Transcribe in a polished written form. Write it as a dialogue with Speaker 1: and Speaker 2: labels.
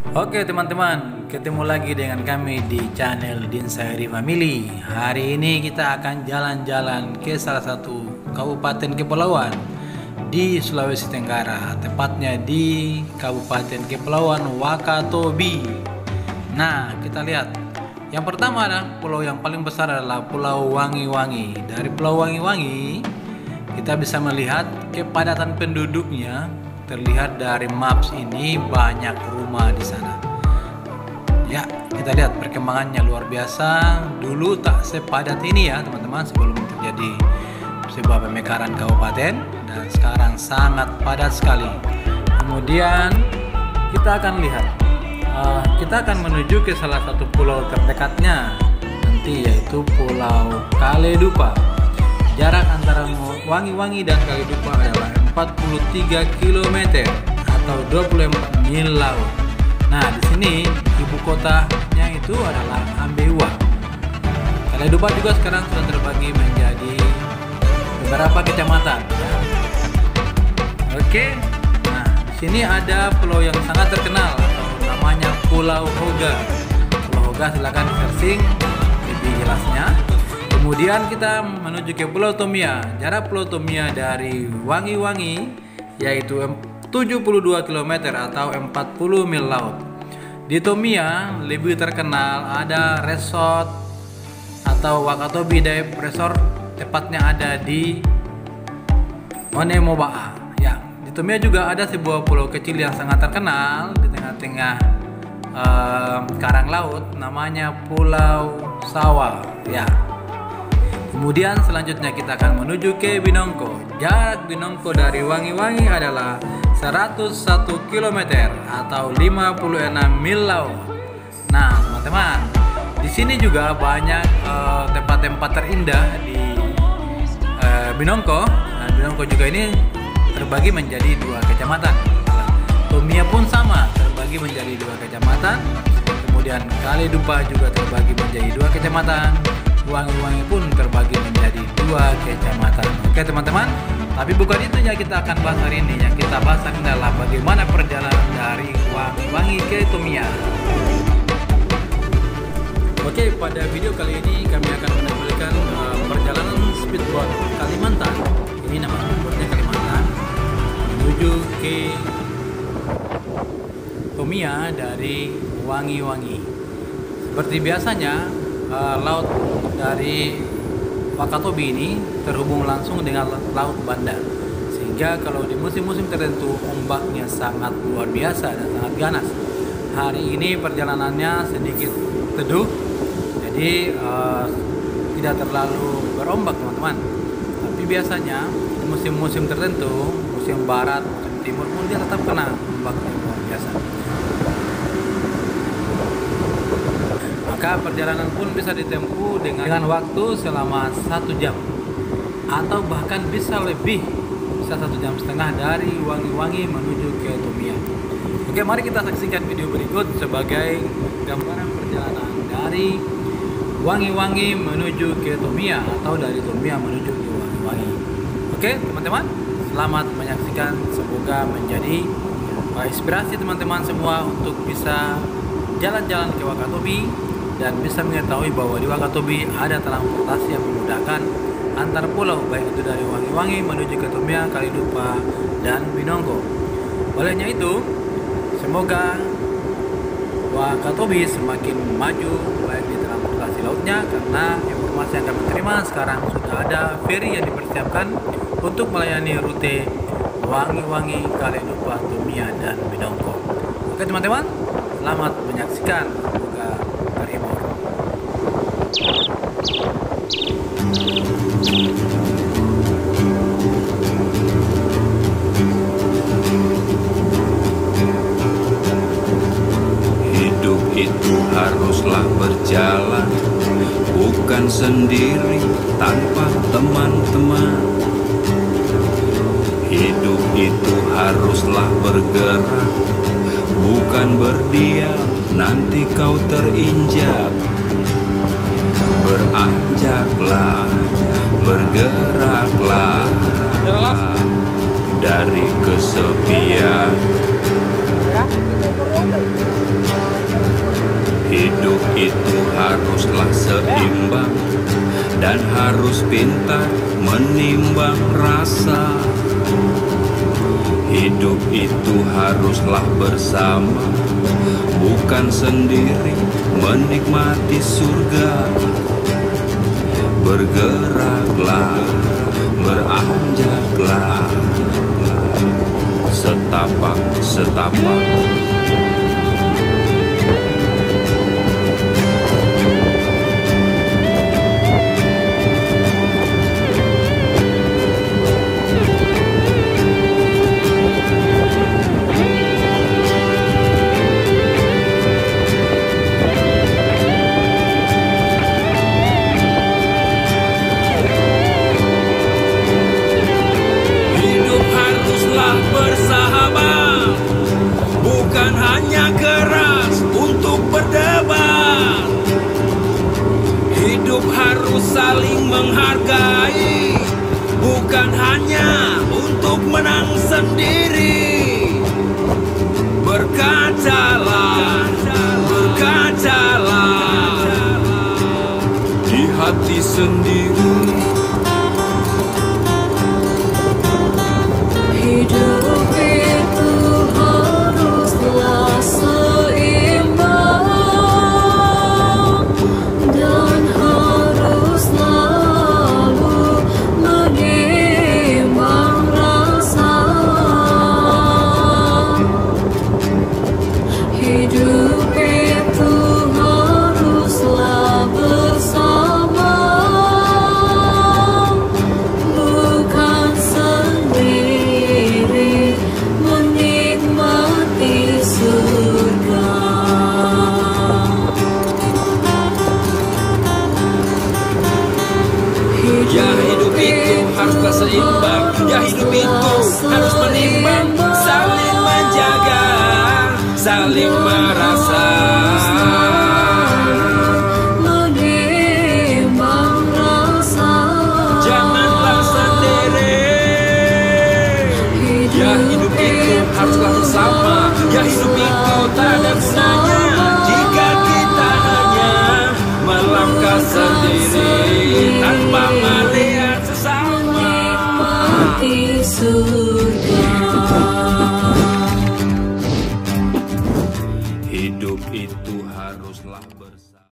Speaker 1: Oke teman-teman, ketemu lagi dengan kami di channel Dinsairi Family. Hari ini kita akan jalan-jalan ke salah satu kabupaten kepulauan di Sulawesi Tenggara, tepatnya di Kabupaten Kepulauan Wakatobi. Nah, kita lihat. Yang pertama adalah pulau yang paling besar adalah Pulau Wangi-Wangi. Dari Pulau Wangi-Wangi, kita bisa melihat kepadatan penduduknya. Terlihat dari maps ini banyak rumah di sana. Ya, kita lihat perkembangannya luar biasa. Dulu tak sepadat ini ya teman-teman, sebelum terjadi sebuah pemekaran kabupaten, dan sekarang sangat padat sekali. Kemudian kita akan lihat, kita akan menuju ke salah satu pulau terdekatnya nanti, yaitu Pulau Kaledupa. Jarak antara Wangi-Wangi dan Kaledupa adalah 43 km atau 24 mil laut. Nah, di sini ibu kotanya itu adalah Ambeua. Kaledupa juga sekarang sudah terbagi menjadi beberapa kecamatan. Ya. Oke. Nah, di sini ada pulau yang sangat terkenal atau namanya Pulau Hoga. Pulau Hoga silakan di-searching lebih jelasnya. Kemudian kita menuju ke Pulau Tomia. Jarak Pulau Tomia dari Wangi-Wangi yaitu 72 km atau 40 mil laut. Di Tomia lebih terkenal ada resort atau Wakatobi Dive Resort, tepatnya ada di Onemoba'a. Ya, di Tomia juga ada sebuah pulau kecil yang sangat terkenal di tengah-tengah karang laut, namanya Pulau Sawa. Ya. Kemudian selanjutnya kita akan menuju ke Binongko. Jarak Binongko dari Wangi-Wangi adalah 101 km atau 56 mil laut. Nah, teman-teman, di sini juga banyak tempat-tempat terindah di Binongko. Nah, Binongko juga ini terbagi menjadi dua kecamatan. Tomia pun sama, terbagi menjadi dua kecamatan. Kemudian Kaledupa juga terbagi menjadi dua kecamatan. Wangi-Wangi pun terbagi menjadi dua kecamatan. Oke teman-teman, tapi bukan itu yang kita akan bahas hari ini. Yang kita bahas adalah bagaimana perjalanan dari Wangi-Wangi ke Tomia. Oke, pada video kali ini kami akan menampilkan perjalanan speedboat Kalimantan. Ini nama speedboatnya Kalimantan, menuju ke Tomia dari Wangi-Wangi. Seperti biasanya, laut dari Wakatobi ini terhubung langsung dengan Laut Banda, sehingga kalau di musim-musim tertentu ombaknya sangat luar biasa dan sangat ganas. Hari ini perjalanannya sedikit teduh, jadi tidak terlalu berombak teman-teman. Tapi biasanya di musim-musim tertentu, musim barat, musim timur pun dia tetap kena ombak yang luar biasa. Maka perjalanan pun bisa ditempuh dengan waktu selama 1 jam atau bahkan bisa lebih, bisa 1,5 jam dari Wangi-Wangi menuju ke Tomia. Oke, mari kita saksikan video berikut sebagai gambaran perjalanan dari Wangi-Wangi menuju ke Tomia atau dari Tomia menuju ke Wangi-Wangi. Oke teman-teman, selamat menyaksikan, semoga menjadi inspirasi teman-teman semua untuk bisa jalan-jalan ke Wakatobi dan bisa mengetahui bahwa di Wakatobi ada transportasi yang memudahkan antar pulau, baik itu dari Wangi-Wangi menuju ke Tomia, Kaledupa, dan Binongko. Olehnya itu, semoga Wakatobi semakin maju baik di transportasi lautnya, karena informasi yang kami terima sekarang sudah ada ferry yang dipersiapkan untuk melayani rute Wangi-Wangi, Kaledupa, Tomia, dan Binongko. Oke teman-teman, selamat menyaksikan.
Speaker 2: Hidup itu haruslah berjalan, bukan sendiri tanpa teman-teman. Hidup itu haruslah bergerak, bukan berdiam, nanti kau terinjak. Beranjaklah, bergeraklah dari kesepian. haruslah seimbang dan harus pintar menimbang rasa. Hidup itu haruslah bersama, bukan sendiri menikmati surga. Bergeraklah, beranjaklah, setapak setapak. Bersahabat, bukan hanya keras untuk berdebat. Hidup harus saling menghargai, bukan hanya untuk menang sendiri. Berkacalah, berkacalah di hati sendiri.
Speaker 3: Hidup itu haruslah seimbang dan harus selalu menimbang rasa. Hidup itu haruslah bersama, bukan sendiri menikmati surga.
Speaker 2: Ya hidup itu haruslah seimbang, ya hidup itu harus menimbang, saling menjaga, saling merasa.
Speaker 3: Menimbang rasa,
Speaker 2: Janganlah sendiri. Ya hidup itu haruslah bersama, ya hidup itu tak ada gunanya jika kita hanya melangkah sendiri tanpa melihat sesama.
Speaker 3: menikmati surga.